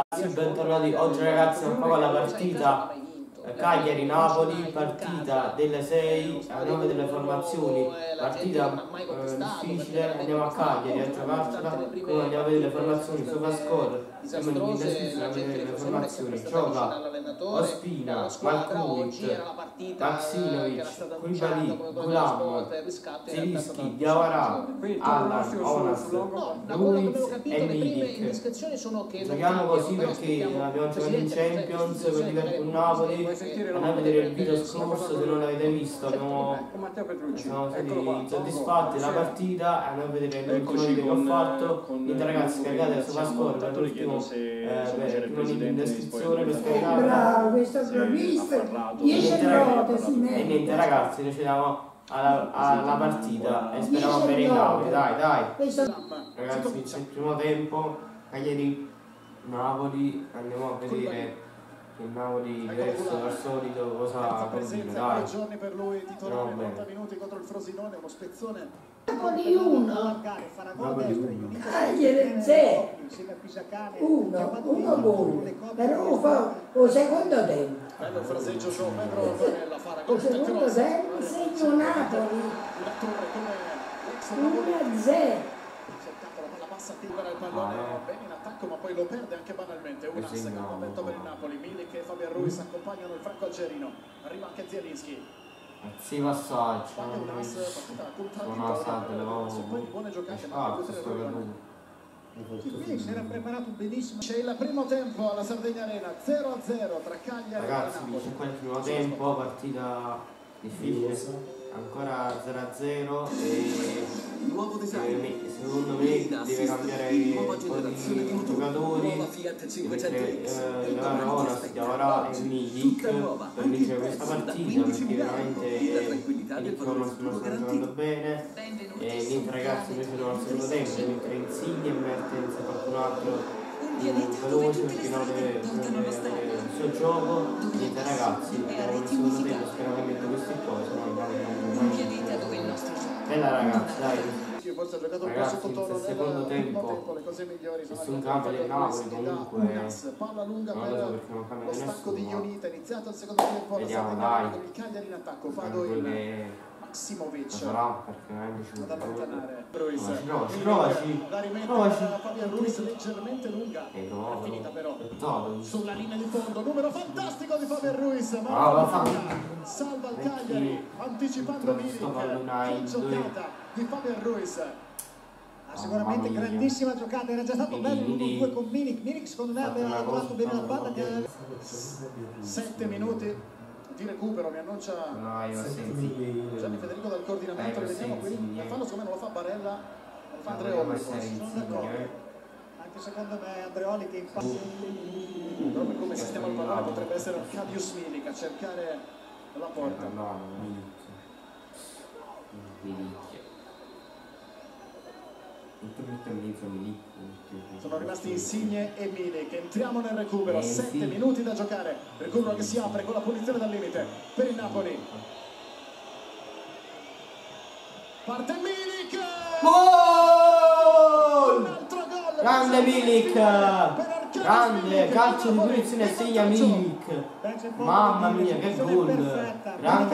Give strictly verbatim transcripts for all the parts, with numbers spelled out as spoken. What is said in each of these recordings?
Bentornati, oggi ragazzi un po' con la partita Cagliari-Napoli, partita delle sei a nove delle formazioni, partita eh, difficile. Andiamo a Cagliari a giocarcela, come andiamo a vedere le formazioni, SofaScore, siamo in descrizione a vedere le formazioni. Gioca Ospina, Markovic, Maksimovic, Koulibaly, Gulam, Zielinski, Diawara, Allan, Onas, Luiz e Milik. Giochiamo così perché abbiamo giocato in Champions con Liverpool Napoli. Andate a vedere il video scorso se non l'avete visto. Abbiamo, siamo stati soddisfatti della partita. Andate a vedere l'ultimo video che ho fatto. Niente ragazzi, caricate il SofaScore per l'ultimo eh, primo link in descrizione per scaricare. Bravo, questo è bravissimo. dieci note, sì, e niente ragazzi, noi ci diamo alla, alla partita e speriamo bene in Napoli. Dai, dai. Ragazzi, inizia il primo tempo. Cagliari Napoli, andiamo a vedere il Napoli diverso dal solito, cosa combina, dai. giorni per lui, titolare novanta minuti contro il Frosinone, uno spezzone. Napoli uno, Cagliari zero, uno, uno gol, però fa il secondo tempo. Bello fraseggio João Pedro Varela, farà gol. Il secondo tempo segno Napoli, uno a zero. Attiva il pallone bene in attacco ma poi lo perde anche banalmente. Una seconda momento per il Napoli. Milik e Fabian Ruiz accompagnano il franco algerino, arriva anche Zielinski. Sì, passaggio buona assalto, buone giocate ma Si era preparato benissimo. c'è il primo tempo alla Sardegna Arena, zero a zero tra Cagliari ragazzi, e Napoli. c'è qua il primo tempo, partita difficile, ancora zero a zero e secondo me deve cambiare un po' di giocatori, mentre eh, la Onas, Diawara e Milik per vincere questa partita, perché veramente i non stanno giocando bene. E niente ragazzi, noi siamo al secondo tempo, mentre Insigne e Mertens e qualcun altro più veloce perché non deve avere il suo gioco. Niente ragazzi, abbiamo il secondo tempo, speriamo che metta queste cose, ma bella ragazzi, dai. Forse ha giocato un ragazzi, po' sottotono nel secondo tempo, tempo, le cose migliori sono nessun campo del Napoli comunque, palla lunga non lo so perché non cambia lo stacco di nessuno. Ionita, iniziato il secondo tempo, Vediamo, dai. con il Cagliari in attacco, Fado in Maksimovic sarà perché veramente ci ad allontanare Ruiz, provaci, provaci, la provaci, rimette Fabian Ruiz leggermente lunga, è finita però sulla linea di fondo, numero fantastico di Fabian Ruiz, ma salva il Cagliari anticipando Milik, che giocata di Fabian Ruiz. Ah, sicuramente grandissima giocata, era già stato bello l'uno due con Milik. Milik secondo me aveva lavorato bene la palla. sette minuti di recupero, mi annuncia Gianni Federico dal coordinamento. Vediamo qui il fallo, secondo me non lo fa Barella, lo fa Andreoli. Sono d'accordo. Anche secondo me Andreoli che impassa. Proprio come sistema il pallone potrebbe essere Arkadiusz Milik a cercare la porta. Sono rimasti Insigne e Milik. Entriamo nel recupero, sette minuti da giocare. Recupero che si apre con la punizione dal limite per il Napoli. Parte Milik! Gol! Un altro gol! Grande Milik! Grande calcio di punizione, segna Milik! Mamma mia, che gol! Grande,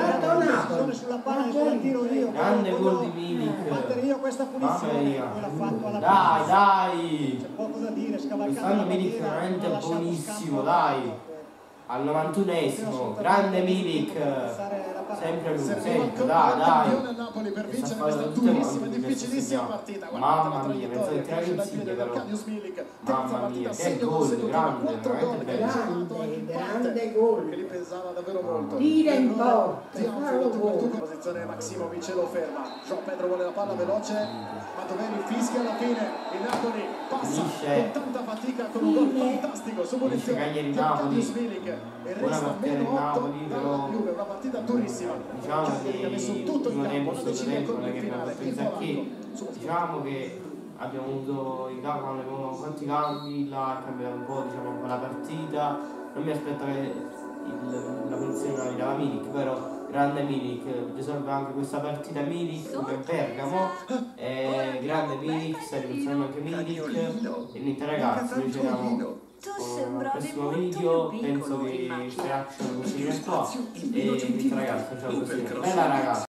grande gol di Milik! Mamma mia! Dai, dai! Quest'anno Milik è veramente buonissimo, dai! Al novantunesimo, grande Milik! Sempre lui, sempre, dai, dai! Sta facendo tutte quante difficilissima partita. Mamma mia, penso che tirare Insigne però. Mamma mia, che gol, grande, veramente bello. Grande, grande gol. Che li pensava davvero molto. Tira in porta. Posizione Maksimovic lo ferma. João Pedro vuole la palla veloce, ma Toveri fischia alla fine. Il Napoli passa con tanta fatica con un gol fantastico su punizione di Arkadiusz Milik. E resta meno otto dalla Juve, una partita durissima. Diciamo che ha messo tutto in campo, una decina con il finale. Diciamo che abbiamo avuto i cambi, quanti cambi, là, cambiato un po', diciamo, un po' la partita. Non mi aspetto che il, la punizione la tirava Milik, però grande Milik, risolve anche questa partita Milik come Bergamo, eh, grande Milik, sta riportando anche Milik, e niente ragazzi, noi c'eravamo prossimo video, penso che queste action continuino qua e niente ragazzi, ciao così, bella ragazzi.